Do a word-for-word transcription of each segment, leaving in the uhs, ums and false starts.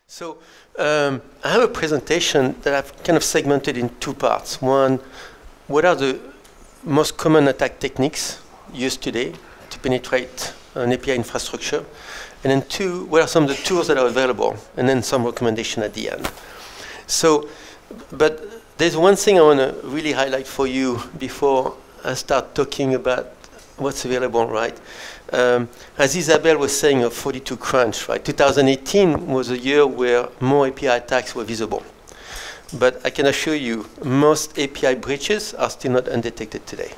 So um, I have a presentation that I've kind of segmented in two parts. One, what are the most common attack techniques used today to penetrate an A P I infrastructure? And then two, what are some of the tools that are available? And then some recommendation at the end. So, but there's one thing I want to really highlight for you before I start talking about what's available, right? Um, as Isabelle was saying of forty-two crunch, right? two thousand eighteen was a year where more A P I attacks were visible. But I can assure you, most A P I breaches are still not undetected today.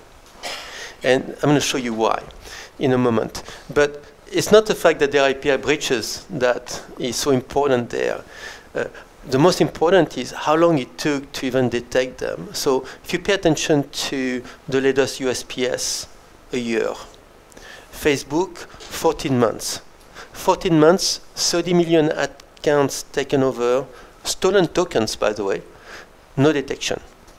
And I'm going to show you why in a moment. But it's not the fact that there are A P I breaches that is so important there. Uh, the most important is how long it took to even detect them. So if you pay attention to the latest U S P S, a year. Facebook, fourteen months. fourteen months, thirty million accounts taken over, stolen tokens, by the way, no detection.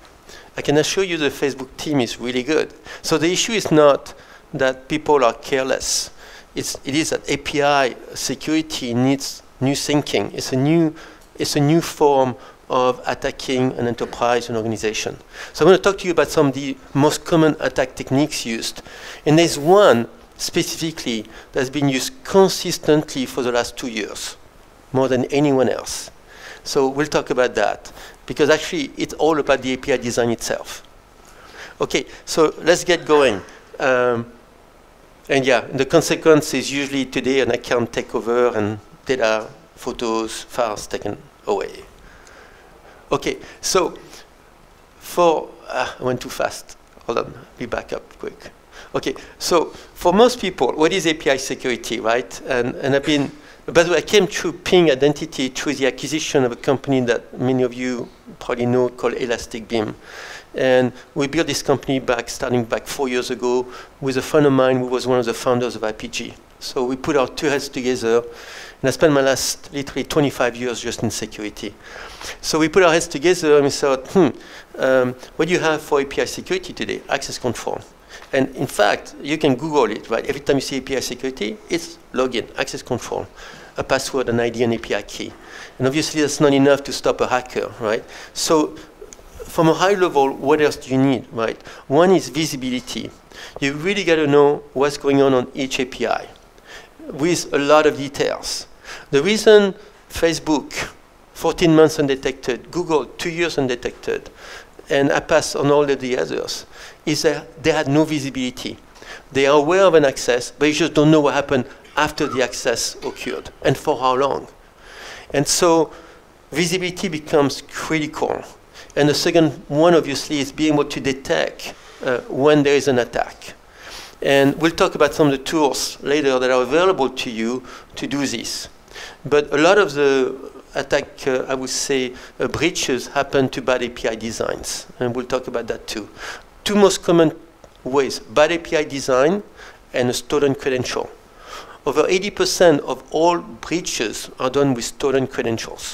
I can assure you the Facebook team is really good. So the issue is not that people are careless. It's, it is that A P I security needs new thinking. It's a new, it's a new form of attacking an enterprise, an organization. So I'm going to talk to you about some of the most common attack techniques used. And there's one specifically that's been used consistently for the last two years, more than anyone else. So we'll talk about that, because actually it's all about the A P I design itself. Okay, so let's get going. Um, and yeah, the consequence is usually today an account takeover and data, photos, files taken away. Okay, so for, uh, I went too fast. Hold on, be back up quick. Okay, so for most people, what is A P I security, right? And, and I've been, by the way, I came through Ping Identity through the acquisition of a company that many of you probably know called Elastic Beam. And we built this company back, starting back four years ago with a friend of mine who was one of the founders of I P G. So we put our two heads together, and I spent my last literally twenty-five years just in security. So we put our heads together and we thought, hmm, um, what do you have for A P I security today? Access control. And in fact, you can Google it, right? Every time you see A P I security, it's login, access control, a password, an I D, an A P I key. And obviously that's not enough to stop a hacker, right? So from a high level, what else do you need, right? One is visibility. You really got to know what's going on on each A P I with a lot of details. The reason Facebook, fourteen months undetected, Google, two years undetected, and I pass on all of the others, is that they had no visibility. They are aware of an access, but you just don't know what happened after the access occurred, and for how long. And so visibility becomes critical. And the second one, obviously, is being able to detect uh, when there is an attack. And we'll talk about some of the tools later that are available to you to do this. But a lot of the attack, uh, I would say, uh, breaches happen to bad A P I designs. And we'll talk about that too. Two most common ways, bad A P I design and a stolen credential. Over eighty percent of all breaches are done with stolen credentials.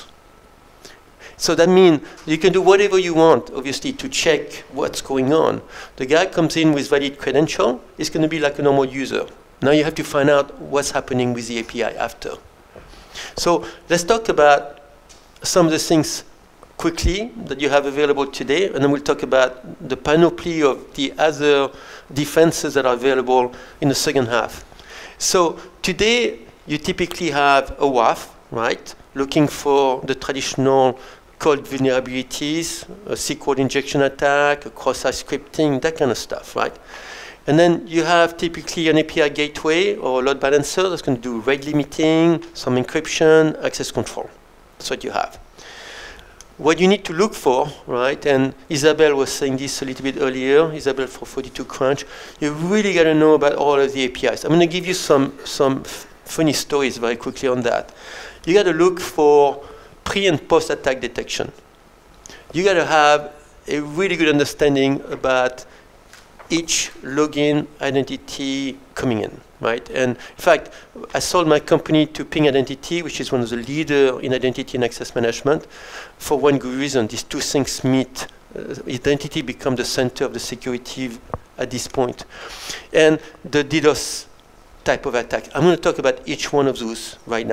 So that means you can do whatever you want, obviously, to check what's going on. The guy comes in with valid credential, it's going to be like a normal user. Now you have to find out what's happening with the A P I after. So let's talk about some of the things quickly that you have available today, and then we'll talk about the panoply of the other defenses that are available in the second half. So today, you typically have a W A F, right, looking for the traditional code vulnerabilities, a S Q L injection attack, a cross-site scripting, that kind of stuff, right? And then you have typically an A P I gateway or a load balancer that's going to do rate limiting, some encryption, access control. That's what you have. What you need to look for, right, and Isabelle was saying this a little bit earlier, Isabelle for forty-two crunch, you really got to know about all of the A P Is. I'm going to give you some, some funny stories very quickly on that. You got to look for pre and post attack detection. You got to have a really good understanding about each login identity coming in, right? And in fact, I sold my company to Ping Identity, which is one of the leaders in identity and access management, for one good reason. These two things meet. Uh, identity becomes the center of the security at this point. And the DDoS type of attack. I'm going to talk about each one of those right now.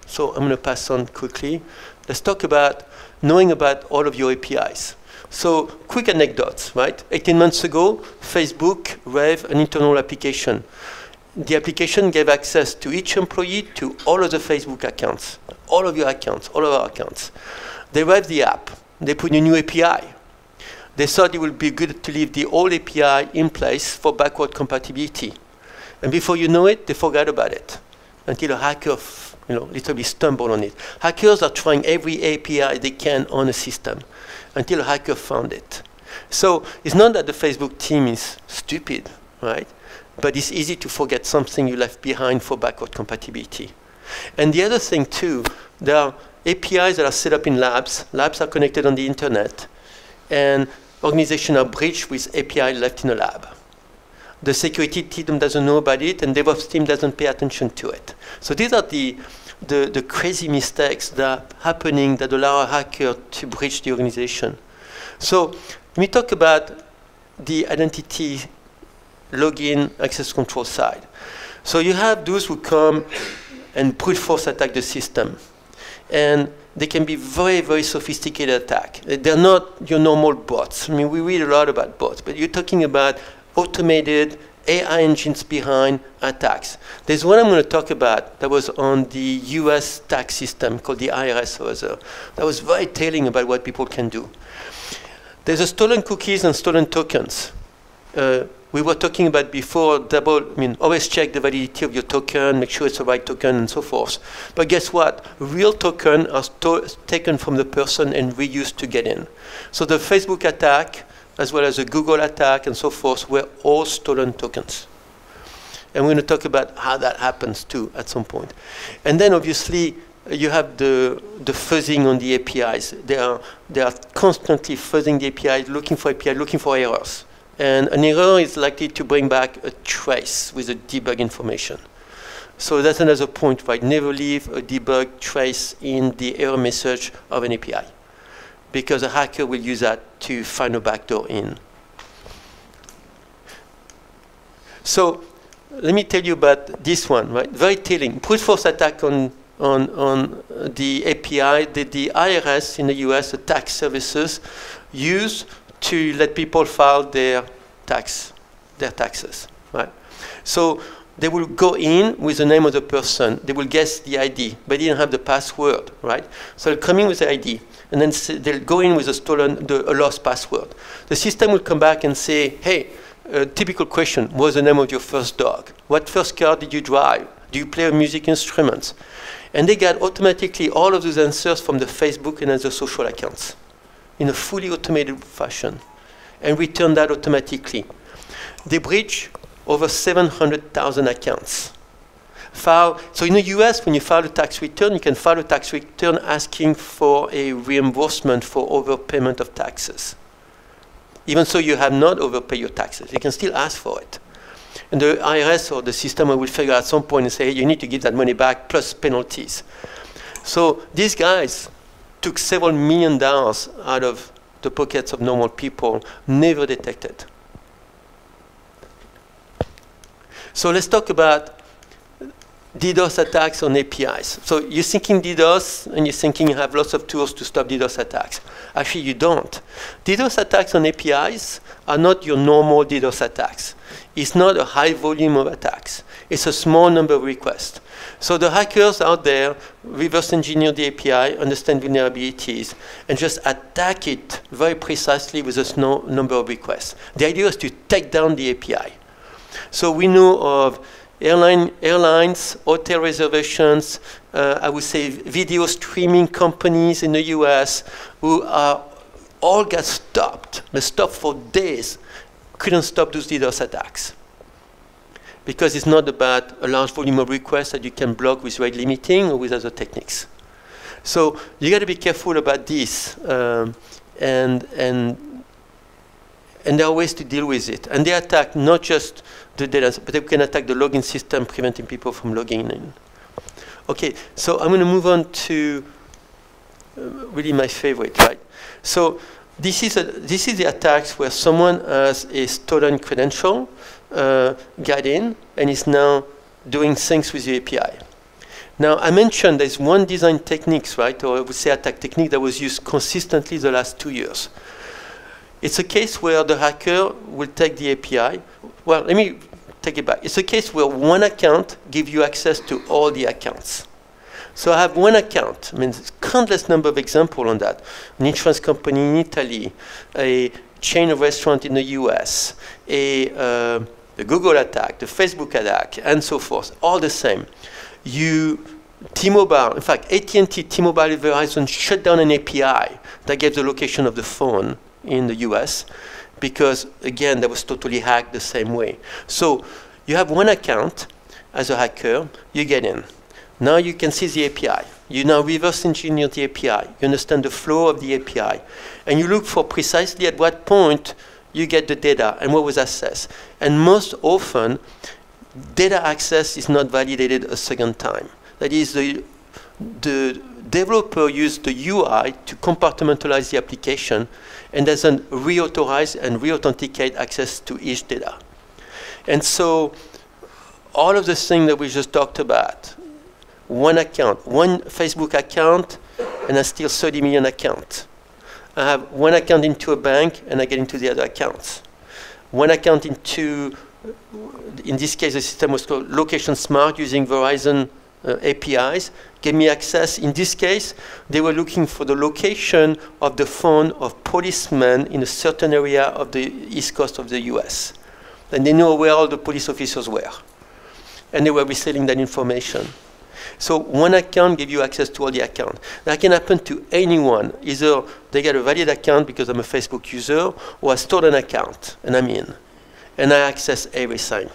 So I'm going to pass on quickly. Let's talk about knowing about all of your A P Is. So quick anecdotes, right? eighteen months ago, Facebook rev an internal application. The application gave access to each employee to all of the Facebook accounts, all of your accounts, all of our accounts. They rev the app. They put a new A P I. They thought it would be good to leave the old A P I in place for backward compatibility. And before you know it, they forgot about it until a hacker, you know, literally stumbled on it. Hackers are trying every A P I they can on a system until a hacker found it. So it's not that the Facebook team is stupid, right? But it's easy to forget something you left behind for backward compatibility. And the other thing too, there are A P Is that are set up in labs. Labs are connected on the internet. And organizations are breached with A P I left in a lab. The security team doesn't know about it, and DevOps team doesn't pay attention to it. So these are the, the, the crazy mistakes that are happening that allow a hacker to breach the organization. So let me talk about the identity login access control side. So you have those who come and brute force attack the system. And they can be very, very sophisticated attack. They're not your normal bots. I mean, we read a lot about bots, but you're talking about automated A I engines behind attacks. There's one I'm going to talk about that was on the U S tax system called the I R S that was very telling about what people can do. There's a stolen cookies and stolen tokens. Uh, we were talking about before, double, I mean, always check the validity of your token, make sure it's the right token and so forth. But guess what? Real tokens are taken from the person and reused to get in. So the Facebook attack, as well as the Google attack and so forth, were all stolen tokens. And we're going to talk about how that happens too at some point. And then obviously, you have the, the fuzzing on the A P Is. They are, they are constantly fuzzing the A P Is, looking for A P I, looking for errors. And an error is likely to bring back a trace with a debug information. So that's another point, right? Never leave a debug trace in the error message of an A P I, because a hacker will use that to find a backdoor in. So let me tell you about this one, right? Very telling. Brute force attack on, on, on the A P I that the I R S in the U S, the tax services, use to let people file their tax, their taxes, right? So they will go in with the name of the person. They will guess the I D, but they didn't have the password, right? So they'll come in with the I D, and then they'll go in with a stolen, the, a lost password. The system will come back and say, hey, a typical question, what was the name of your first dog? What first car did you drive? Do you play a music instrument? And they get automatically all of those answers from the Facebook and other social accounts in a fully automated fashion, and return that automatically. They breach over seven hundred thousand accounts. File, so in the U S, when you file a tax return, you can file a tax return asking for a reimbursement for overpayment of taxes. Even so, you have not overpaid your taxes. You can still ask for it. And the I R S or the system will figure out at some point and say, hey, you need to give that money back plus penalties. So these guys took several million dollars out of the pockets of normal people, never detected. So let's talk about DDoS attacks on A P Is. So you're thinking DDoS, and you're thinking you have lots of tools to stop DDoS attacks. Actually, you don't. DDoS attacks on A P Is are not your normal DDoS attacks. It's not a high volume of attacks. It's a small number of requests. So the hackers out there reverse engineer the A P I, understand vulnerabilities, and just attack it very precisely with a small number of requests. The idea is to take down the A P I. So we know of airline, airlines, hotel reservations, uh, I would say video streaming companies in the U S who are, all got stopped. They stopped for days, couldn't stop those DDoS attacks. Because it's not about a large volume of requests that you can block with rate limiting or with other techniques. So you got to be careful about this, um, and and and there are ways to deal with it. And they attack not just the data, but they can attack the login system, preventing people from logging in. Okay, so I'm going to move on to uh, really my favorite, right? So this is a this is the attacks where someone has a stolen credential. Uh, got in and is now doing things with the A P I. Now, I mentioned there's one design techniques, right, or I would say attack technique that was used consistently the last two years. It's a case where the hacker will take the A P I. Well, let me take it back. It's a case where one account gives you access to all the accounts. So I have one account. I mean, there's countless number of examples on that. An insurance company in Italy, a chain of restaurants in the U S, a, uh, the Google attack, the Facebook attack, and so forth, all the same. You, T-Mobile, in fact, A T and T, T-Mobile, and Verizon shut down an A P I that gave the location of the phone in the U S because, again, that was totally hacked the same way. So you have one account as a hacker, you get in. Now you can see the A P I. You now reverse engineer the A P I. You understand the flow of the A P I. And you look for precisely at what point you get the data and what was accessed. And most often, data access is not validated a second time. That is, the, the developer used the U I to compartmentalize the application and doesn't reauthorize and reauthenticate access to each data. And so all of the things that we just talked about, one account, one Facebook account, and I steal thirty million accounts. I have one account into a bank, and I get into the other accounts. One account into, in this case, the system was called Location Smart using Verizon uh, A P Is, gave me access. In this case, they were looking for the location of the phone of policemen in a certain area of the east coast of the U S. And they know where all the police officers were. And they were reselling that information. So one account gives you access to all the accounts. That can happen to anyone. Either they get a valid account because I'm a Facebook user, or I stole an account, and I'm in. And I access everything.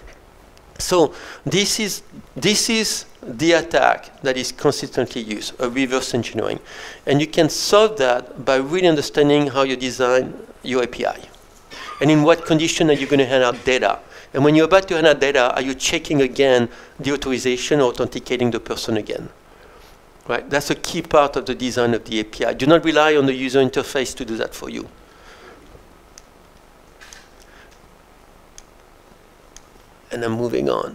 So this is, this is the attack that is consistently used, a reverse engineering. And you can solve that by really understanding how you design your A P I. And in what condition are you going to hand out data? And when you're about to hand out data, are you checking again the authorization or authenticating the person again? Right? That's a key part of the design of the A P I. Do not rely on the user interface to do that for you. And I'm moving on.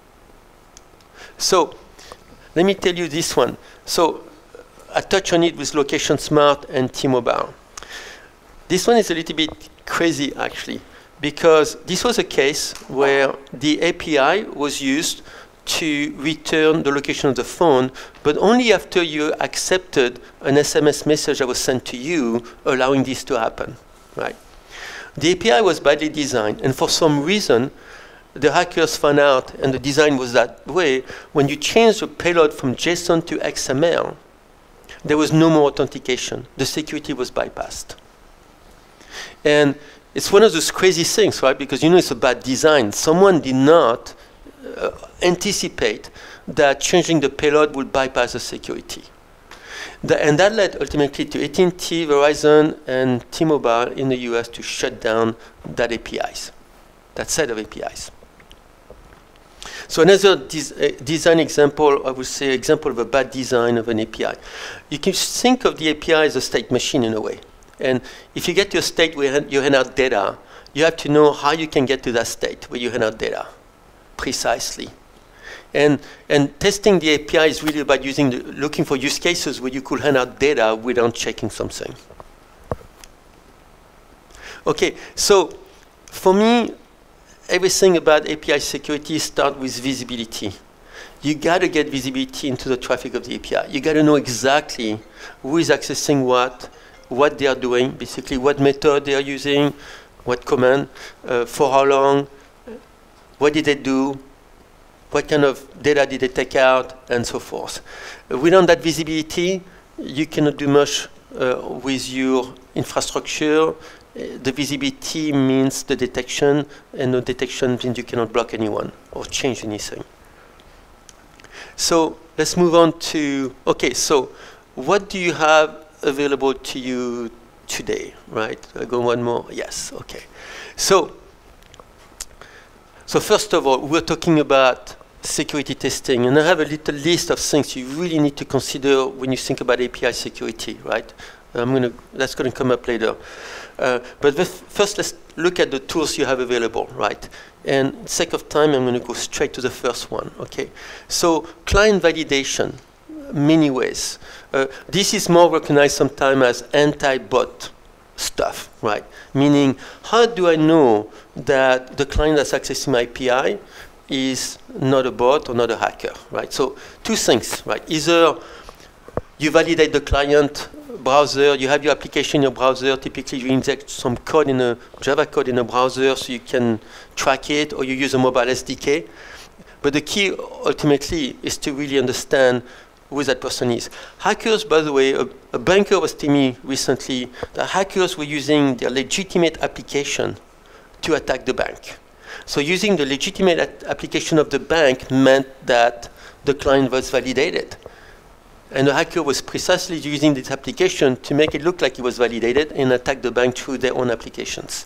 So let me tell you this one. So I touch on it with Location Smart and T-Mobile. This one is a little bit crazy, actually, because this was a case where the A P I was used to return the location of the phone, but only after you accepted an S M S message that was sent to you allowing this to happen, right? The A P I was badly designed, and for some reason, the hackers found out, and the design was that way, when you change the payload from JSON to X M L, there was no more authentication. The security was bypassed. And it's one of those crazy things, right? Because you know it's a bad design. Someone did not uh, anticipate that changing the payload would bypass the security. The, and that led ultimately to A T and T, Verizon, and T-Mobile in the U S to shut down that A P Is, that set of A P Is. So another des uh, design example, I would say, example of a bad design of an A P I. You can think of the A P I as a state machine in a way. And if you get to a state where you hand out data, you have to know how you can get to that state where you hand out data precisely. And, and testing the A P I is really about using the, looking for use cases where you could hand out data without checking something. Okay, so for me, everything about A P I security starts with visibility. You got to get visibility into the traffic of the A P I. You got to know exactly who is accessing what, what they are doing, basically what method they are using, what command, uh, for how long, what did they do, what kind of data did they take out, and so forth. Uh, without that visibility, you cannot do much uh, with your infrastructure. Uh, the visibility means the detection, and no detection means you cannot block anyone or change anything. So let's move on to, okay, so what do you have available to you today, right? I go one more, yes, okay. So, so first of all, we're talking about security testing, and I have a little list of things you really need to consider when you think about A P I security, right? I'm going to, that's going to come up later. Uh, but first, let's look at the tools you have available, right? And for the sake of time, I'm going to go straight to the first one, okay? So client validation, many ways. Uh, this is more recognized sometimes as anti-bot stuff, right? Meaning, how do I know that the client that's accessing my A P I is not a bot or not a hacker, right? So two things, right? Either you validate the client browser, you have your application in your browser, typically you inject some code in a Java code in a browser so you can track it, or you use a mobile S D K. But the key ultimately is to really understand who that person is. Hackers, by the way, a, a banker was telling me recently that hackers were using their legitimate application to attack the bank. So using the legitimate application of the bank meant that the client was validated. And the hacker was precisely using this application to make it look like it was validated and attack the bank through their own applications.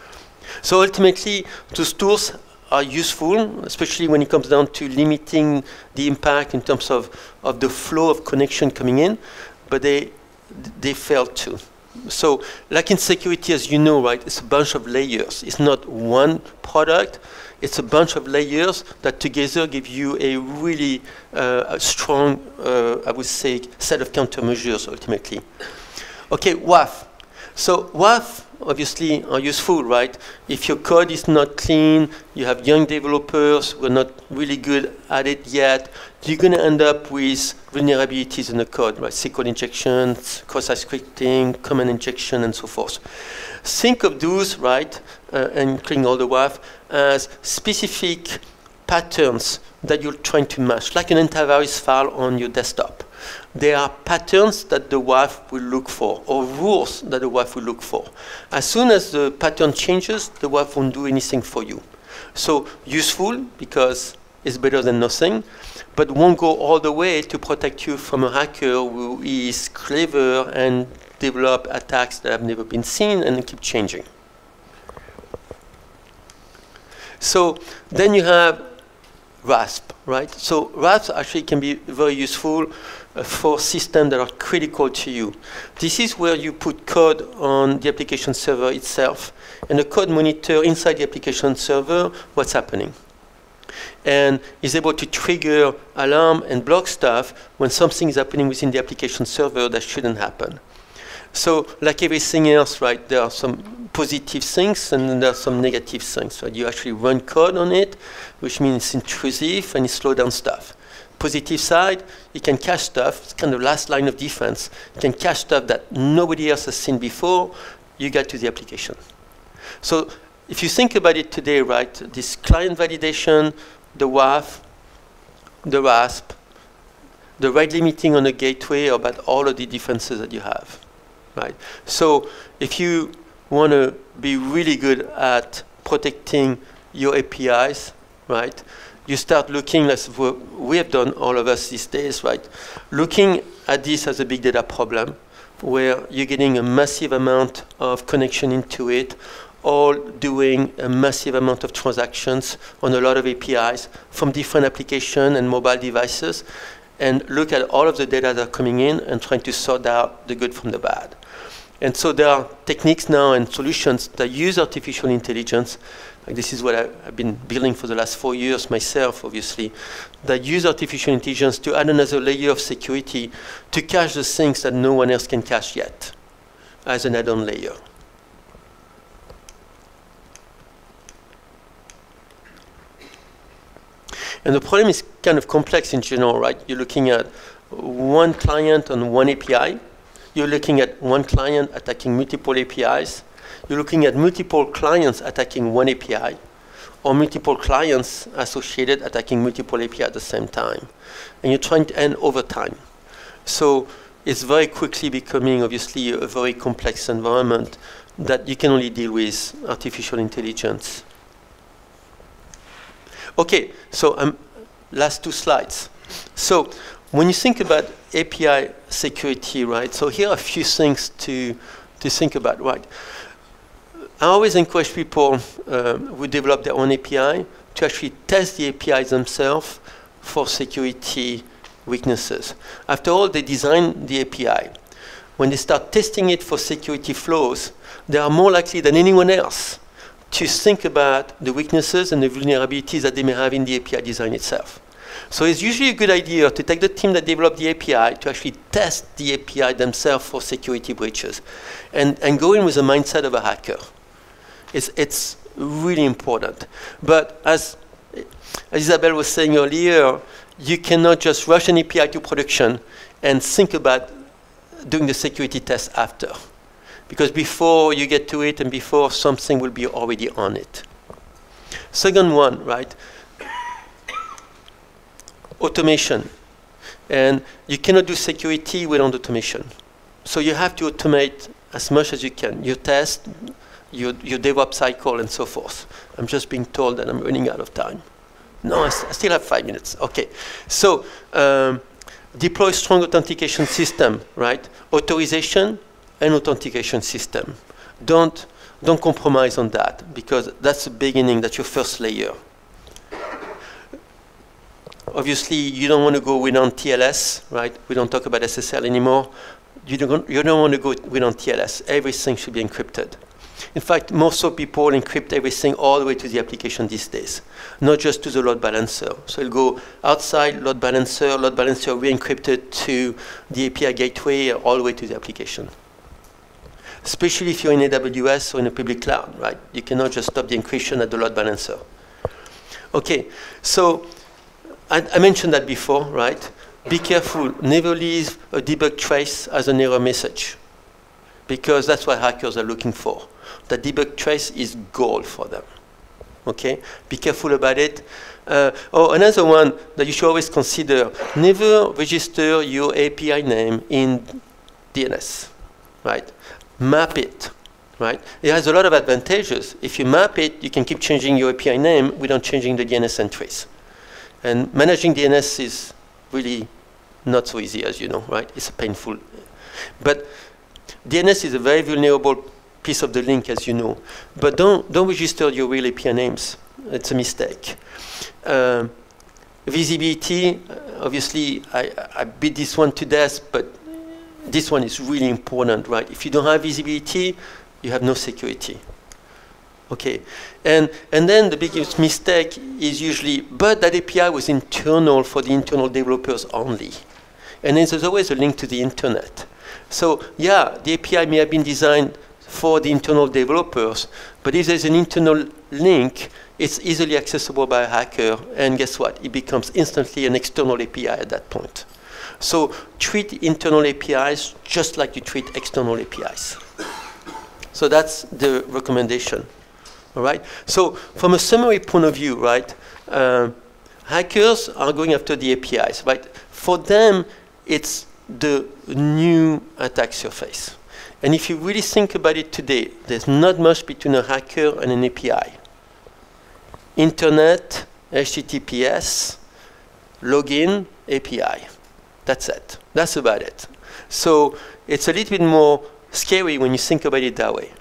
So ultimately, those tools are useful, especially when it comes down to limiting the impact in terms of, of the flow of connection coming in, but they, they fail too. So like in security, as you know, right, it's a bunch of layers. It's not one product. It's a bunch of layers that together give you a really uh, a strong, uh, I would say, set of countermeasures ultimately. Okay, W A F. So W A F obviously are useful, right? If your code is not clean, you have young developers who are not really good at it yet, you're going to end up with vulnerabilities in the code, right? S Q L injections, cross-site scripting, command injection, and so forth. Think of those, right, uh, including all the W A F, as specific patterns that you're trying to match, like an antivirus file on your desktop. There are patterns that the W A F will look for, or rules that the W A F will look for. As soon as the pattern changes, the W A F won't do anything for you. So useful, because it's better than nothing, but won't go all the way to protect you from a hacker who is clever and develop attacks that have never been seen and keep changing. So then you have RASP, right? So RASP actually can be very useful uh, for systems that are critical to you. This is where you put code on the application server itself, and the code monitor inside the application server what's happening, and is able to trigger alarm and block stuff when something is happening within the application server that shouldn't happen. So like everything else, right, there are some positive things and then there are some negative things. Right? You actually run code on it, which means it's intrusive and it slows down stuff. Positive side, you can cache stuff. It's kind of last line of defense. You can cache stuff that nobody else has seen before. You get to the application. So if you think about it today, right, this client validation, the W A F, the RASP, the rate limiting on the gateway, about all of the defenses that you have. Right. So if you want to be really good at protecting your A P Is, right, you start looking, as we have done, all of us these days, right, looking at this as a big data problem where you're getting a massive amount of connection into it, all doing a massive amount of transactions on a lot of A P Is from different applications and mobile devices, and look at all of the data that are coming in and trying to sort out the good from the bad. And so there are techniques now and solutions that use artificial intelligence. Like this is what I, I've been building for the last four years myself, obviously, that use artificial intelligence to add another layer of security to cache the things that no one else can cache yet as an add-on layer. And the problem is kind of complex in general, right? You're looking at one client on one A P I. You're looking at one client attacking multiple A P Is. You're looking at multiple clients attacking one A P I, or multiple clients associated attacking multiple A P I at the same time. And you're trying to end over time. So it's very quickly becoming, obviously, a very complex environment that you can only deal with artificial intelligence. Okay, so um, last two slides. So when you think about A P I security, right, so here are a few things to, to think about, right? I always encourage people um, who develop their own A P I to actually test the A P Is themselves for security weaknesses. After all, they design the A P I. when they start testing it for security flaws, they are more likely than anyone else to think about the weaknesses and the vulnerabilities that they may have in the A P I design itself. So it's usually a good idea to take the team that developed the A P I to actually test the A P I themselves for security breaches and, and go in with the mindset of a hacker. It's, it's really important. But as, as Isabel was saying earlier, you cannot just rush an A P I to production and think about doing the security test after. Because before you get to it and before something will be already on it. Second one, right? Automation. And you cannot do security without automation. So you have to automate as much as you can. Your test, your, your DevOps cycle, and so forth. I'm just being told that I'm running out of time. No, I, I still have five minutes. Okay. So um, deploy strong authentication system, right? Authorization and authentication system. Don't, don't compromise on that, because that's the beginning, that's your first layer. Obviously, you don't want to go without T L S, right? We don't talk about S S L anymore. You don't, you don't want to go without T L S. Everything should be encrypted. In fact, most of people encrypt everything all the way to the application these days, not just to the load balancer. So it'll go outside load balancer, load balancer re-encrypted to the A P I gateway, all the way to the application. Especially if you're in A W S or in a public cloud, right? You cannot just stop the encryption at the load balancer. Okay, so I, I mentioned that before, right? Be careful, never leave a debug trace as an error message, because that's what hackers are looking for. The debug trace is gold for them. Okay, be careful about it. Uh, oh, another one that you should always consider: never register your A P I name in D N S, right? Map it, right? It has a lot of advantages. If you map it, you can keep changing your A P I name without changing the D N S entries. And managing D N S is really not so easy, as you know, right? It's painful. But D N S is a very vulnerable piece of the link, as you know. But don't, don't register your real A P I names. It's a mistake. Um, visibility, obviously, I, I beat this one to death, but this one is really important, right? If you don't have visibility, you have no security. Okay, and, and then the biggest mistake is usually, but that A P I was internal for the internal developers only. And then there's always a link to the internet. So yeah, the A P I may have been designed for the internal developers, but if there's an internal link, it's easily accessible by a hacker, and guess what? It becomes instantly an external A P I at that point. So treat internal A P Is just like you treat external A P Is. So that's the recommendation. All right. So from a summary point of view, right, uh, hackers are going after the A P Is, right? For them, it's the new attack surface. And if you really think about it today, there's not much between a hacker and an A P I. Internet, H T T P S, login, A P I. That's it. That's about it. So it's a little bit more scary when you think about it that way.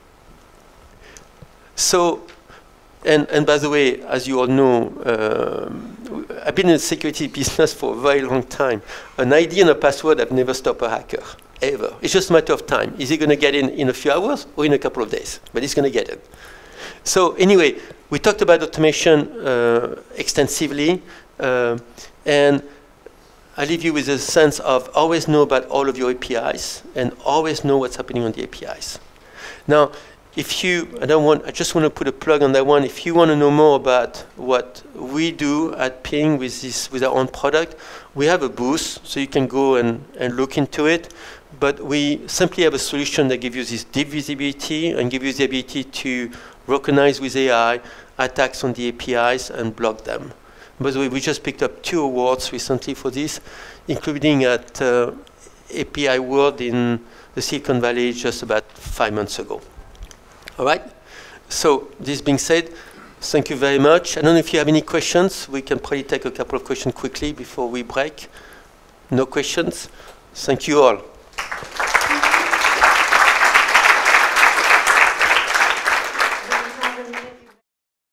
So, and, and by the way, as you all know, um, I've been in the security business for a very long time. An I D and a password have never stopped a hacker, ever. It's just a matter of time. Is he going to get in in a few hours or in a couple of days? But he's going to get it. So anyway, we talked about automation uh, extensively. Uh, and I leave you with a sense of always know about all of your A P Is and always know what's happening on the A P Is. Now, if you, I don't want, I just want to put a plug on that one. If you want to know more about what we do at Ping with this, with our own product, we have a booth, so you can go and, and look into it. But we simply have a solution that gives you this deep visibility and gives you the ability to recognize with A I attacks on the A P Is and block them. By the way, we just picked up two awards recently for this, including at uh, A P I World in the Silicon Valley just about five months ago. All right? So this being said, thank you very much. I don't know if you have any questions. We can probably take a couple of questions quickly before we break. No questions? Thank you all.